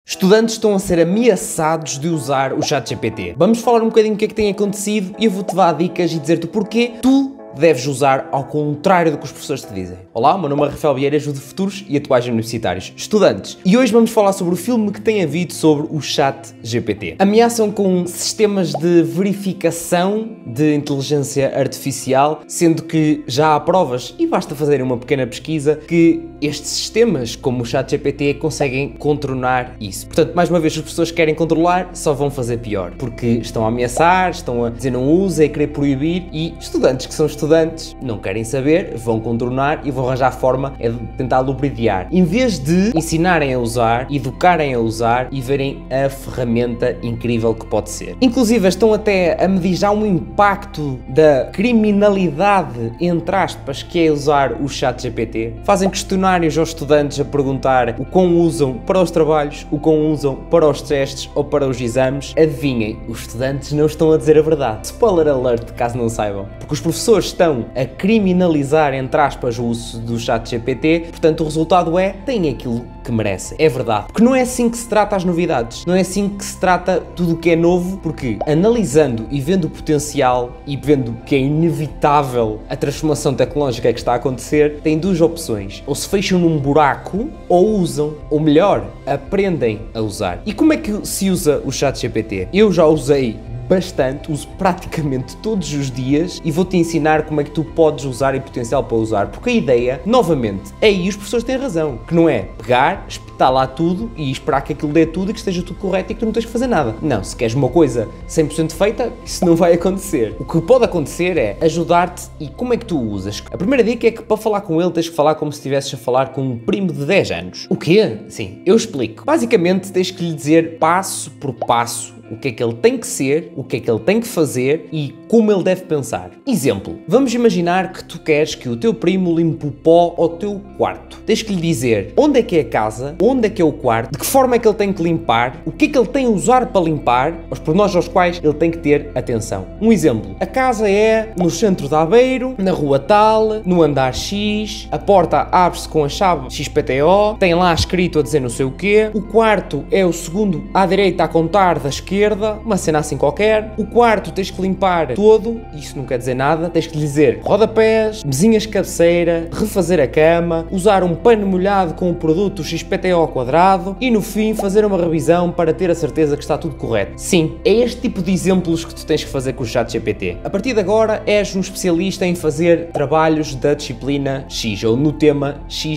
Estudantes estão a ser ameaçados de usar o ChatGPT. Vamos falar um bocadinho do que é que tem acontecido e eu vou-te dar dicas e dizer-te o porquê tu deves usar ao contrário do que os professores te dizem. Olá, meu nome é Rafael Vieira, ajudo futuros e atuais universitários, estudantes. E hoje vamos falar sobre o filme que tem havido sobre o ChatGPT. Ameaçam com sistemas de verificação de inteligência artificial, sendo que já há provas, e basta fazer uma pequena pesquisa, que estes sistemas, como o ChatGPT, conseguem contornar isso. Portanto, mais uma vez, se os professores querem controlar, só vão fazer pior, porque estão a ameaçar, estão a dizer não usa, a querer proibir, e estudantes que são estudantes não querem saber, vão contornar e vão arranjar forma de tentar lubrificar. Em vez de ensinarem a usar, educarem a usar e verem a ferramenta incrível que pode ser. Inclusive estão até a medir já um impacto da criminalidade, entre aspas, que é usar o ChatGPT. Fazem questionários aos estudantes a perguntar o quão usam para os trabalhos, o quão usam para os testes ou para os exames. Adivinhem, os estudantes não estão a dizer a verdade. Spoiler alert, caso não saibam. Porque os professores estão a criminalizar, entre aspas, o uso do ChatGPT, portanto o resultado é, têm aquilo que merecem. É verdade. Porque não é assim que se trata as novidades, não é assim que se trata tudo o que é novo, porque analisando e vendo o potencial e vendo que é inevitável a transformação tecnológica que está a acontecer, tem duas opções. Ou se fecham num buraco, ou usam, ou melhor, aprendem a usar. E como é que se usa o ChatGPT? Eu já usei bastante, uso praticamente todos os dias e vou-te ensinar como é que tu podes usar e potencial para usar, porque a ideia, novamente, aí os professores têm razão, que não é pegar, espetar lá tudo e esperar que aquilo dê tudo e que esteja tudo correto e que tu não tens que fazer nada. Não, se queres uma coisa 100% feita, isso não vai acontecer. O que pode acontecer é ajudar-te. E como é que tu usas? A primeira dica é que para falar com ele tens que falar como se estivesses a falar com um primo de 10 anos. O quê? Sim, eu explico. Basicamente tens que lhe dizer passo por passo o que é que ele tem que ser, o que é que ele tem que fazer e como ele deve pensar. Exemplo, vamos imaginar que tu queres que o teu primo limpe o pó ao teu quarto. Tens que lhe dizer onde é que é a casa, onde é que é o quarto, de que forma é que ele tem que limpar, o que é que ele tem a usar para limpar, os pormenores aos quais ele tem que ter atenção. Um exemplo, a casa é no centro de Aveiro, na rua tal, no andar X, a porta abre-se com a chave XPTO, tem lá escrito a dizer não sei o quê, o quarto é o segundo à direita a contar da esquerda, uma cena assim qualquer. O quarto tens que limpar todo, isso não quer dizer nada, tens que lhe dizer rodapés, mesinhas de cabeceira, refazer a cama, usar um pano molhado com o produto XPTO ao quadrado e no fim fazer uma revisão para ter a certeza que está tudo correto. Sim, é este tipo de exemplos que tu tens que fazer com o ChatGPT. A partir de agora és um especialista em fazer trabalhos da disciplina X ou no tema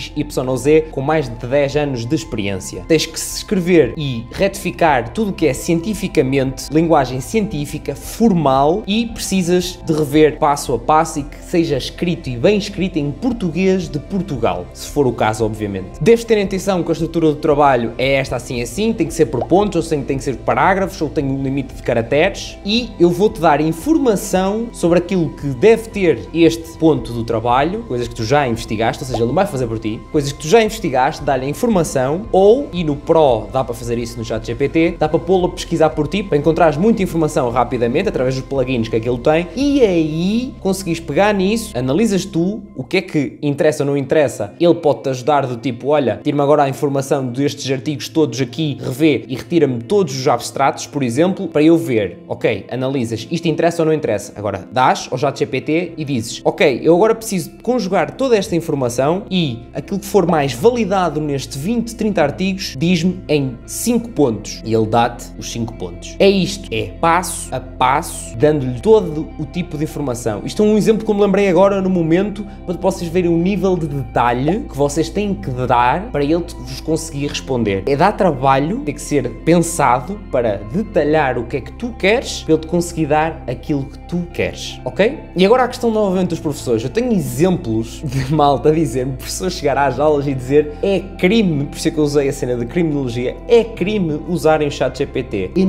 XYZ com mais de 10 anos de experiência. Tens que escrever e retificar tudo o que é cientificamente, linguagem científica, formal e precisas de rever passo a passo e que seja escrito e bem escrito em português de Portugal, se for o caso, obviamente. Deves ter atenção que a estrutura do trabalho é esta assim, tem que ser por pontos, ou tem que ser por parágrafos, ou tem um limite de caracteres e eu vou-te dar informação sobre aquilo que deve ter este ponto do trabalho, coisas que tu já investigaste, ou seja, ele não vai fazer por ti, coisas que tu já investigaste, dá-lhe a informação ou, e no Pro dá para fazer isso no ChatGPT, dá para pô-lo a pesquisar por ti, para encontrares muita informação rapidamente, através dos plugins que aquilo tem, e aí conseguires pegar nisso, analisas tu, o que é que interessa ou não interessa, ele pode-te ajudar do tipo, olha, tira-me agora a informação destes artigos todos aqui, revê e retira-me todos os abstratos, por exemplo, para eu ver, ok, analisas, isto interessa ou não interessa, agora dás ao ChatGPT e dizes, ok, eu agora preciso conjugar toda esta informação e aquilo que for mais validado neste 20, 30 artigos, diz-me em 5 pontos, e ele dá-te os 5 pontos. É isto, é passo a passo, dando-lhe todo o tipo de informação. Isto é um exemplo que eu me lembrei agora no momento, para vocês verem o nível de detalhe que vocês têm que dar para ele vos conseguir responder. É dar trabalho, tem que ser pensado para detalhar o que é que tu queres, para ele te conseguir dar aquilo que tu queres, ok? E agora a questão novamente dos professores. Eu tenho exemplos de malta a dizer-me, professor chegar às aulas e dizer é crime, por isso é que eu usei a cena de criminologia, é crime usarem o ChatGPT. Eu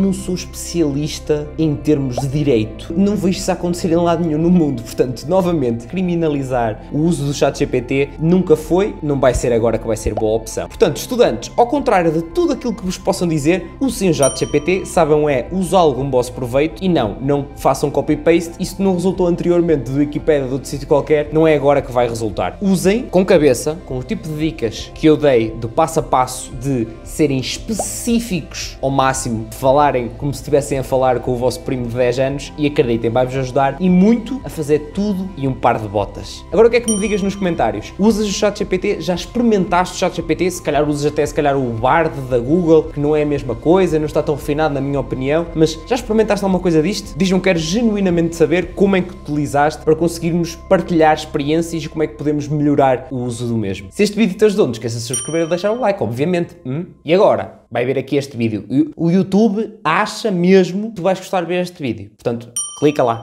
não sou especialista em termos de direito. Não vejo isso acontecer em lado nenhum no mundo. Portanto, novamente, criminalizar o uso do ChatGPT nunca foi, não vai ser agora que vai ser boa opção. Portanto, estudantes, ao contrário de tudo aquilo que vos possam dizer, usem o ChatGPT, saibam usá-lo com vosso proveito e não façam copy-paste. Isto não resultou anteriormente do Wikipedia ou de outro sítio qualquer, não é agora que vai resultar. Usem com cabeça, com o tipo de dicas que eu dei do passo a passo, de serem específicos ao máximo, de falarem como se estivessem a falar com o vosso primo de 10 anos e acreditem, vai-vos ajudar e muito a fazer tudo e um par de botas. Agora o que é que me digas nos comentários? Usas o ChatGPT? Já experimentaste o ChatGPT? Se calhar usas até o Bard da Google, que não é a mesma coisa, não está tão refinado na minha opinião, mas já experimentaste alguma coisa disto? Diz-me, quero genuinamente saber como é que utilizaste para conseguirmos partilhar experiências e como é que podemos melhorar o uso do mesmo. Se este vídeo te ajudou, não esqueça de se subscrever e deixar o like, obviamente. E agora, vai ver aqui este vídeo. O YouTube acha mesmo que tu vais gostar de ver este vídeo. Portanto, clica lá.